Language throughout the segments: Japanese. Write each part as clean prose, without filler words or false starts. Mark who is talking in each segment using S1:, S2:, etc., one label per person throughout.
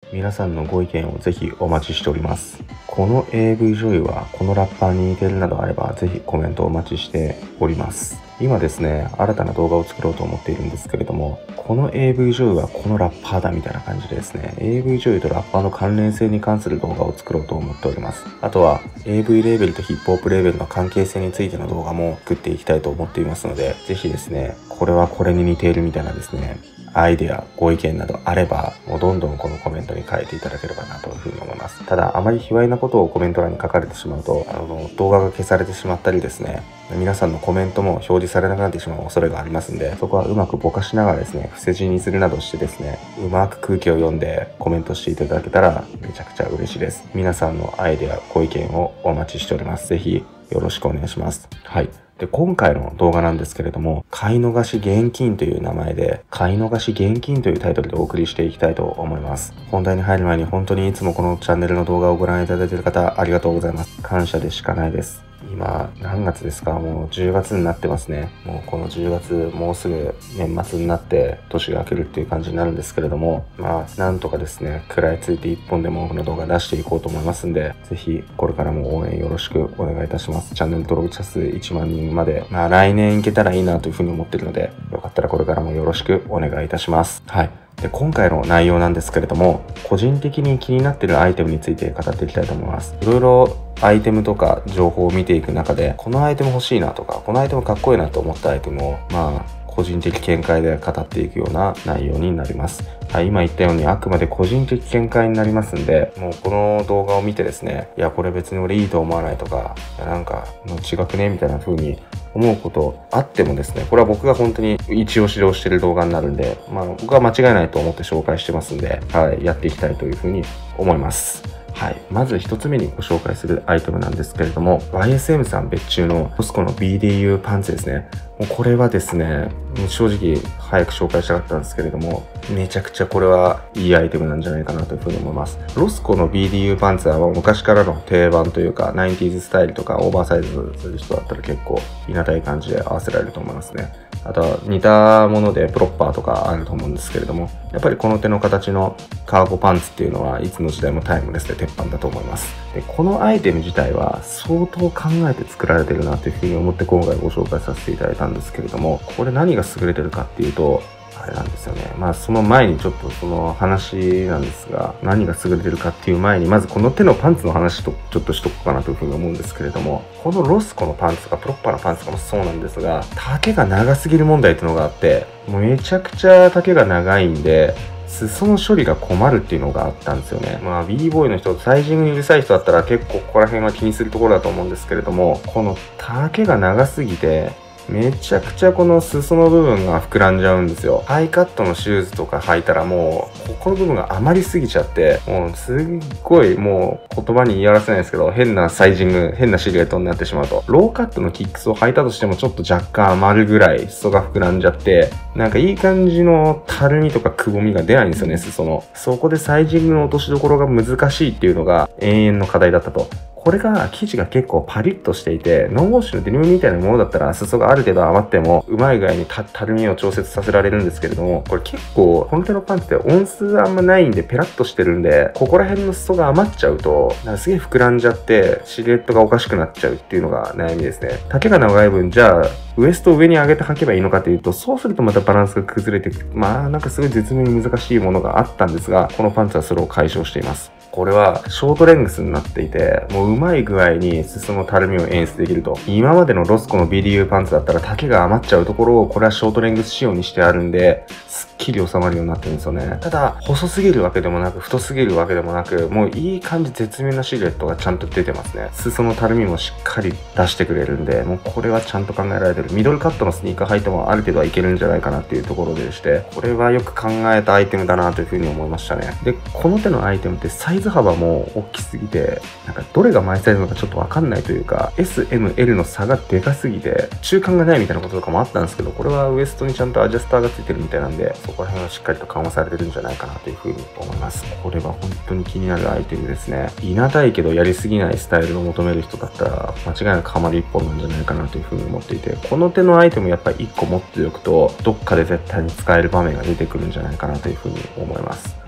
S1: 皆さんのご意見をぜひお待ちしております。この AV 女優はこのラッパーに似てるなどあればぜひコメントをお待ちしております。今ですね、新たな動画を作ろうと思っているんですけれども、この AV 女優はこのラッパーだみたいな感じでですね、AV 女優とラッパーの関連性に関する動画を作ろうと思っております。あとは AV レーベルとヒップホップレーベルの関係性についての動画も作っていきたいと思っていますので、ぜひですね、これはこれに似ているみたいなですね、アイデア、ご意見などあれば、もうどんどんこのコメントに書いていただければなというふうに思います。ただ、あまり卑猥なことをコメント欄に書かれてしまうと、動画が消されてしまったりですね、皆さんのコメントも表示されなくなってしまう恐れがありますんで、そこはうまくぼかしながらですね、伏せ字にするなどしてですね、うまく空気を読んでコメントしていただけたらめちゃくちゃ嬉しいです。皆さんのアイデア、ご意見をお待ちしております。ぜひよろしくお願いします。はい。で、今回の動画なんですけれども、買い逃し現金という名前で、買い逃し現金というタイトルでお送りしていきたいと思います。本題に入る前に本当にいつもこのチャンネルの動画をご覧いただいている方、ありがとうございます。感謝でしかないです。今、何月ですか？もう10月になってますね。もうこの10月、もうすぐ年末になって年が明けるっていう感じになるんですけれども、なんとかですね、食らいついて一本でも多くの動画出していこうと思いますんで、ぜひこれからも応援よろしくお願いいたします。チャンネル登録者数1万人まで、来年いけたらいいなというふうに思っているので、よかったらこれからもよろしくお願いいたします。はい。で、今回の内容なんですけれども、個人的に気になっているアイテムについて語っていきたいと思います。いろいろアイテムとか情報を見ていく中で、このアイテム欲しいなとか、このアイテムかっこいいなと思ったアイテムを、個人的見解で語っていくような内容になります。はい、今言ったようにあくまで個人的見解になりますんで、もうこの動画を見てですね、いや、これ別に俺いいと思わないとか、いやなんかもう違くねみたいな風に思うことあってもですね、これは僕が本当に一押しをしている動画になるんで、僕は間違いないと思って紹介してますんで、はい、やっていきたいという風に思います。はい。まず一つ目にご紹介するアイテムなんですけれども、YSM さん別注のロスコの BDU パンツですね。もうこれはですね、正直早く紹介したかったんですけれども、めちゃくちゃこれはいいアイテムなんじゃないかなというふうに思います。ロスコの BDU パンツは昔からの定番というか、90s スタイルとかオーバーサイズする人だったら結構いなたい感じで合わせられると思いますね。あとは似たものでプロッパーとかあると思うんですけれども、やっぱりこの手の形のカーゴパンツっていうのはいつの時代もタイムレスで鉄板だと思います。で、このアイテム自体は相当考えて作られてるなというふうに思って今回ご紹介させていただいたんですけれども、これ何が優れてるかっていうと、あれなんですよね。その前にちょっとその話なんですが、何が優れてるかっていう前に、まずこの手のパンツの話とちょっとしとこうかなというふうに思うんですけれども、このロスコのパンツとかプロッパーのパンツとかもそうなんですが、丈が長すぎる問題っていうのがあって、もうめちゃくちゃ丈が長いんで、裾の処理が困るっていうのがあったんですよね。b ボーイの人、サイジングにうるさい人だったら結構ここら辺は気にするところだと思うんですけれども、この丈が長すぎて、めちゃくちゃこの裾の部分が膨らんじゃうんですよ。ハイカットのシューズとか履いたらもう、ここの部分が余りすぎちゃって、もうすっごいもう言葉に言い表せないですけど、変なサイジング、変なシルエットになってしまうと。ローカットのキックスを履いたとしてもちょっと若干余るぐらい裾が膨らんじゃって、なんかいい感じのたるみとかくぼみが出ないんですよね、裾の。そこでサイジングの落としどころが難しいっていうのが永遠の課題だったと。これが生地が結構パリッとしていて、ノンウォッシュのデニムみたいなものだったら裾がある程度余ってもうまい具合にたるみを調節させられるんですけれども、これ結構この手のパンツって音数あんまないんでペラッとしてるんで、ここら辺の裾が余っちゃうとなんかすげえ膨らんじゃってシルエットがおかしくなっちゃうっていうのが悩みですね。丈が長い分じゃあウエストを上に上げて履けばいいのかというと、そうするとまたバランスが崩れてなんかすごい絶妙に難しいものがあったんですが、このパンツはそれを解消しています。これはショートレングスになっていて、もううまい具合に裾のたるみを演出できると。今までのロスコの BDU パンツだったら丈が余っちゃうところを、これはショートレングス仕様にしてあるんで、すっきり収まるようになってるんですよね。ただ、細すぎるわけでもなく、太すぎるわけでもなく、もういい感じ絶妙なシルエットがちゃんと出てますね。裾のたるみもしっかり出してくれるんで、もうこれはちゃんと考えられてる。ミドルカットのスニーカー履いてもある程度はいけるんじゃないかなっていうところでして、これはよく考えたアイテムだなというふうに思いましたね。で、この手のアイテムってサイズ幅も大きすぎて、なんかどれがマイサイズなのかちょっとわかんないというか、S、M、L の差がでかすぎて、中間がないみたいなこととかもあったんですけど、これはウエストにちゃんとアジャスターがついてるみたいなんで、そこら辺はしっかりと緩和されてるんじゃないかなというふうに思います。これは本当に気になるアイテムですね。いなたいけどやりすぎないスタイルを求める人だったら、間違いなくハマる一本なんじゃないかなというふうに思っていて、この手のアイテムやっぱり1個持っておくと、どっかで絶対に使える場面が出てくるんじゃないかなというふうに思います。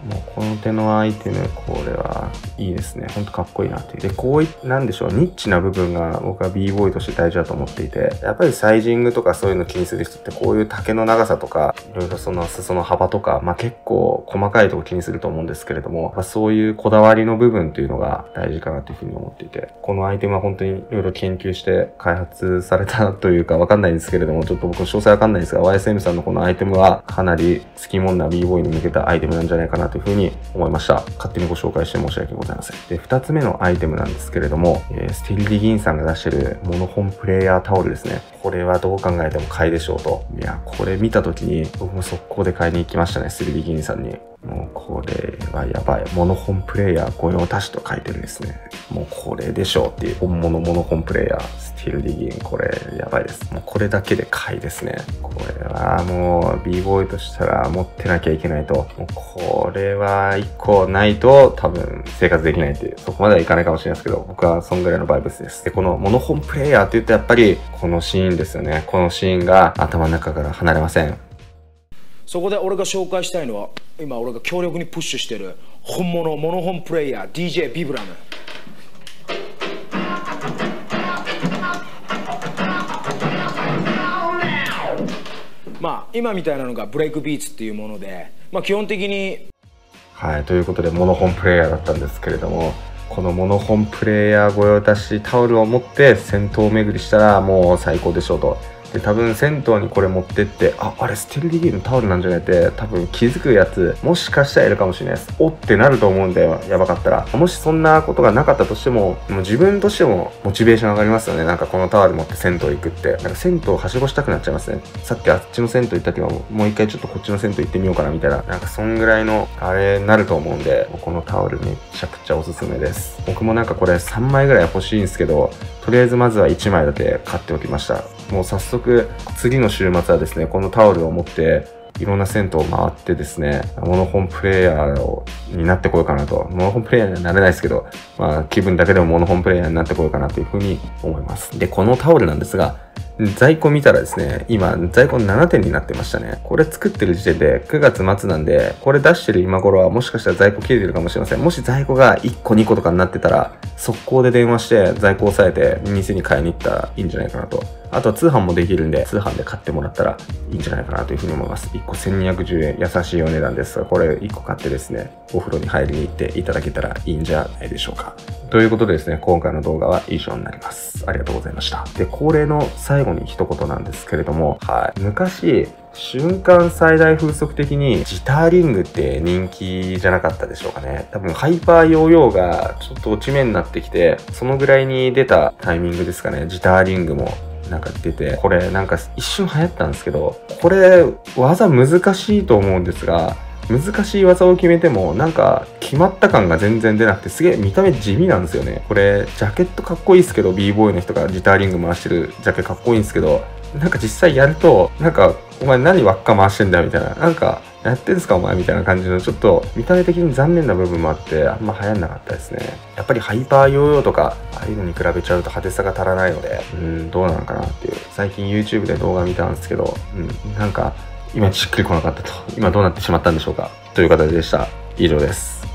S1: もうこの手のアイテム、これはいいですね。ほんとかっこいいなっていう。で、こういなんでしょう、ニッチな部分が僕は b ボーイとして大事だと思っていて、やっぱりサイジングとかそういうの気にする人ってこういう丈の長さとか、いろいろその裾の幅とか、結構細かいとこ気にすると思うんですけれども、そういうこだわりの部分っていうのが大事かなというふうに思っていて、このアイテムは本当にいろいろ研究して開発されたというかわかんないんですけれども、ちょっと僕の詳細わかんないんですが、YSM さんのこのアイテムはかなり好きもんな b ボーイに向けたアイテムなんじゃないかなというふうに思いました。勝手にご紹介して申し訳ございません。で、2つ目のアイテムなんですけれども、スティルディギンさんが出してるモノホンプレイヤータオルですね。これはどう考えても買いでしょうと。いや、これ見た時に僕も速攻で買いに行きましたね、スティルディギンさんに。もうこれはやばい。モノホンプレイヤー御用達と書いてるんですね。もうこれでしょうっていう本物モノホンプレイヤー、スティルディギン、これやばいです。もうこれだけで買いですね。これはもう b ボーイとしたら持ってなきゃいけないと。もうこれは1個ないと多分生活できないっていう、そこまではいかないかもしれないですけど、僕はそんぐらいのバイブスです。で、このモノホンプレイヤーって言うとやっぱりこのシーンですよね。このシーンが頭の中から離れません。
S2: そこで俺が紹介したいのは、今俺が強力にプッシュしてる本物モノホンプレイヤー DJ ビブラム。今みたいなのがブレイクビーツっていうもので、基本的に
S1: ということでモノホンプレイヤーだったんですけれども、このモノホンプレイヤー御用達タオルを持って銭湯巡りしたらもう最高でしょうと。で、多分銭湯にこれ持ってって、あれスティルディギンのタオルなんじゃないって多分気づくやつ、もしかしたらいるかもしれないです。おってなると思うんで、やばかったら。もしそんなことがなかったとしても、もう自分としてもモチベーション上がりますよね。なんかこのタオル持って銭湯行くって。なんか銭湯はしごしたくなっちゃいますね。さっきあっちの銭湯行ったけど、もう一回ちょっとこっちの銭湯行ってみようかなみたいな。なんかそんぐらいのあれになると思うんで、このタオルめちゃくちゃおすすめです。僕もなんかこれ3枚ぐらい欲しいんですけど、とりあえずまずは1枚だけ買っておきました。もう早速次の週末はですね、このタオルを持っていろんな銭湯を回ってですね、モノホンプレイヤーになってこようかなと。モノホンプレイヤーにはなれないですけど、気分だけでもモノホンプレイヤーになってこようかなというふうに思います。で、このタオルなんですが、在庫見たらですね、今在庫7点になってましたね。これ作ってる時点で9月末なんで、これ出してる今頃はもしかしたら在庫切れてるかもしれません。もし在庫が1個2個とかになってたら、速攻で電話して在庫を抑えて店に買いに行ったらいいんじゃないかなと。あとは通販もできるんで、通販で買ってもらったらいいんじゃないかなというふうに思います。1個1210円、優しいお値段ですが、これ1個買ってですね、お風呂に入りに行っていただけたらいいんじゃないでしょうか。ということでですね、今回の動画は以上になります。ありがとうございました。で、恒例の最後に一言なんですけれども、昔、瞬間最大風速的にジターリングって人気じゃなかったでしょうかね。多分ハイパーヨーヨーがちょっと落ち目になってきて、そのぐらいに出たタイミングですかね。ジターリングもなんか出て、これなんか一瞬流行ったんですけど、これ技難しいと思うんですが、難しい技を決めてもなんか決まった感が全然出なくて、すげえ見た目地味なんですよね。これジャケットかっこいいですけど、 b ボーイの人がジターリング回してるジャケかっこいいんですけど、なんか実際やるとなんかお前何輪っか回してんだよみたいな、なんかやってんすかお前みたいな感じの、ちょっと見た目的に残念な部分もあってあんま流行んなかったですね。やっぱりハイパーヨーヨーとかああいうのに比べちゃうと派手さが足らないので、どうなのかなっていう。最近 YouTube で動画見たんですけど、なんか今しっくりこなかったと。今どうなってしまったんでしょうかという形でした。以上です。